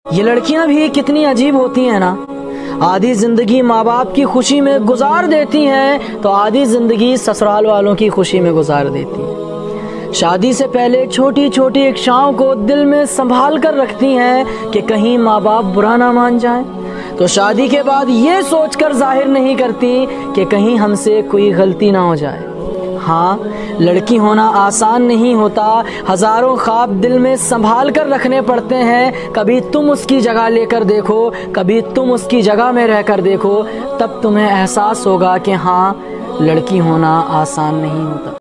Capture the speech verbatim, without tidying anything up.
ये लड़कियां भी कितनी अजीब होती हैं ना। आधी जिंदगी माँ बाप की खुशी में गुजार देती हैं तो आधी जिंदगी ससुराल वालों की खुशी में गुजार देती हैं। शादी से पहले छोटी छोटी इच्छाओं को दिल में संभाल कर रखती हैं कि कहीं माँ बाप बुरा ना मान जाएं, तो शादी के बाद ये सोचकर जाहिर नहीं करती कि कहीं हमसे कोई गलती ना हो जाए। हाँ, लड़की होना आसान नहीं होता, हजारों ख्वाब दिल में संभाल कर रखने पड़ते हैं। कभी तुम उसकी जगह लेकर देखो, कभी तुम उसकी जगह में रहकर देखो, तब तुम्हें एहसास होगा कि हाँ, लड़की होना आसान नहीं होता।